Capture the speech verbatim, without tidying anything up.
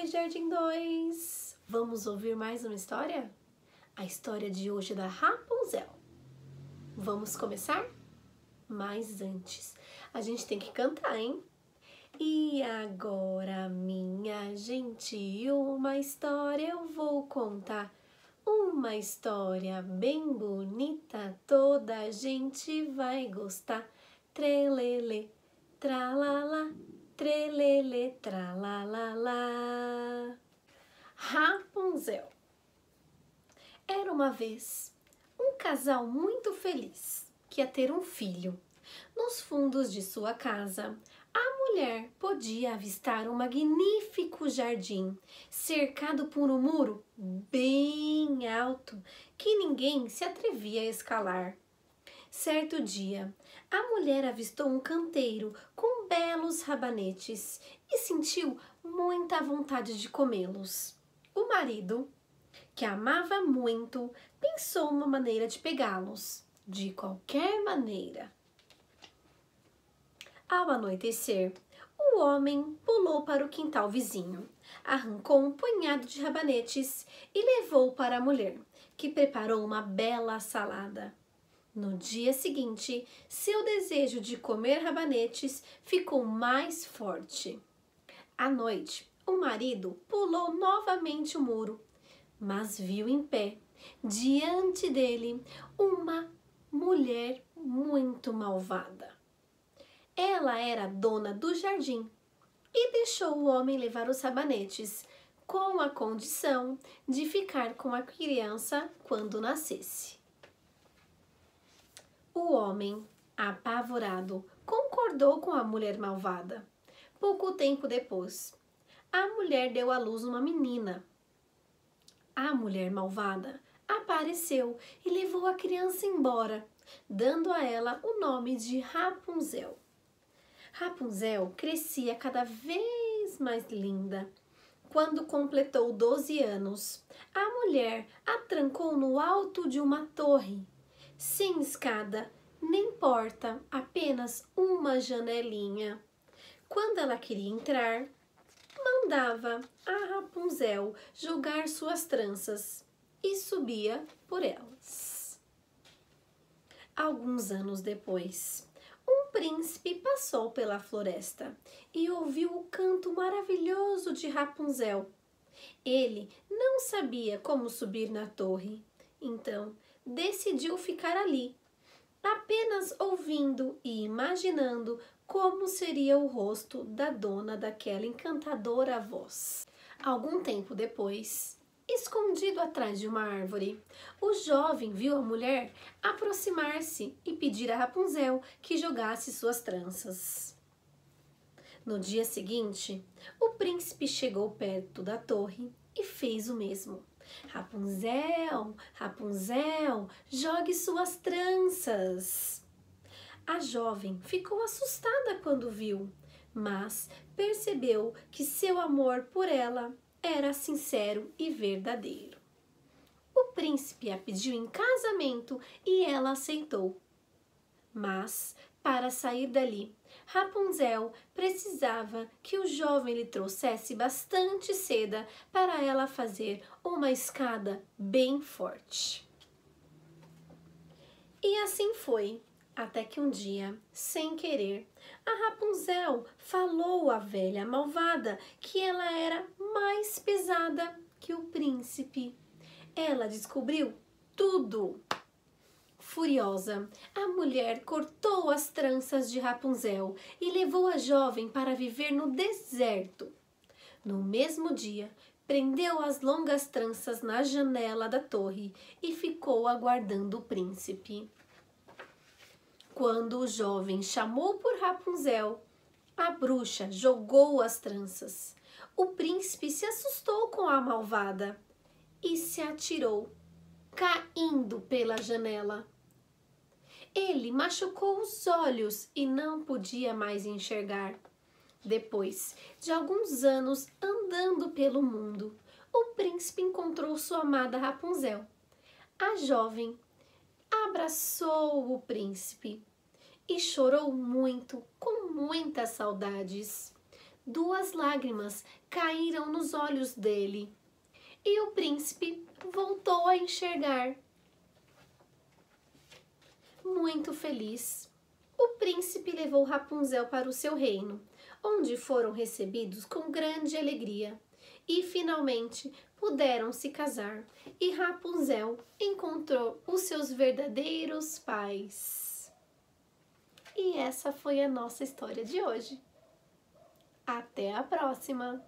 Jardim dois! Vamos ouvir mais uma história? A história de hoje é da Rapunzel. Vamos começar? Mas antes, a gente tem que cantar, hein? E agora, minha gente, uma história eu vou contar. Uma história bem bonita, toda a gente vai gostar. Trelele, tralala, trelele, tralalala. Rapunzel. Era uma vez um casal muito feliz que ia ter um filho. Nos fundos de sua casa, a mulher podia avistar um magnífico jardim, cercado por um muro bem alto que ninguém se atrevia a escalar. Certo dia, a mulher avistou um canteiro com belos rabanetes e sentiu muita vontade de comê-los. O marido, que amava muito, pensou uma maneira de pegá-los, de qualquer maneira. Ao anoitecer, o homem pulou para o quintal vizinho, arrancou um punhado de rabanetes e levou para a mulher, que preparou uma bela salada. No dia seguinte, seu desejo de comer rabanetes ficou mais forte. À noite, o marido pulou novamente o muro, mas viu em pé, diante dele, uma mulher muito malvada. Ela era dona do jardim e deixou o homem levar os rabanetes, com a condição de ficar com a criança quando nascesse. O homem, apavorado, concordou com a mulher malvada. Pouco tempo depois, a mulher deu à luz uma menina. A mulher malvada apareceu e levou a criança embora, dando a ela o nome de Rapunzel. Rapunzel crescia cada vez mais linda. Quando completou doze anos, a mulher a trancou no alto de uma torre, sem escada nem porta, apenas uma janelinha. Quando ela queria entrar, mandava a Rapunzel jogar suas tranças e subia por elas. Alguns anos depois, um príncipe passou pela floresta e ouviu o canto maravilhoso de Rapunzel. Ele não sabia como subir na torre, então decidiu ficar ali, apenas ouvindo e imaginando como seria o rosto da dona daquela encantadora voz. Algum tempo depois, escondido atrás de uma árvore, o jovem viu a mulher aproximar-se e pedir a Rapunzel que jogasse suas tranças. No dia seguinte, o príncipe chegou perto da torre e fez o mesmo. Rapunzel, Rapunzel, jogue suas tranças. A jovem ficou assustada quando viu, mas percebeu que seu amor por ela era sincero e verdadeiro. O príncipe a pediu em casamento e ela aceitou. Mas, para sair dali, Rapunzel precisava que o jovem lhe trouxesse bastante seda para ela fazer uma escada bem forte. E assim foi, até que um dia, sem querer, a Rapunzel falou à velha malvada que ela era mais pesada que o príncipe. Ela descobriu tudo. Furiosa, a mulher cortou as tranças de Rapunzel e levou a jovem para viver no deserto. No mesmo dia, prendeu as longas tranças na janela da torre e ficou aguardando o príncipe. Quando o jovem chamou por Rapunzel, a bruxa jogou as tranças. O príncipe se assustou com a malvada e se atirou, caindo pela janela. Ele machucou os olhos e não podia mais enxergar. Depois de alguns anos andando pelo mundo, o príncipe encontrou sua amada Rapunzel. A jovem abraçou o príncipe e chorou muito, com muitas saudades. duas lágrimas caíram nos olhos dele e o príncipe voltou a enxergar. Muito feliz, o príncipe levou Rapunzel para o seu reino, onde foram recebidos com grande alegria e finalmente puderam se casar e Rapunzel encontrou os seus verdadeiros pais. E essa foi a nossa história de hoje. Até a próxima!